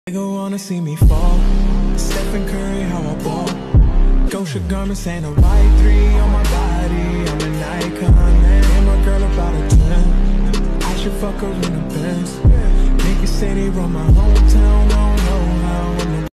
They gon' wanna see me fall. Stephen Curry, how I ball. Gosha garments ain't a white 3 on my body. I'm an icon, man. And my girl about a 10. I should fuck her in the Benz. Niggas say they run my hometown, I don't know how.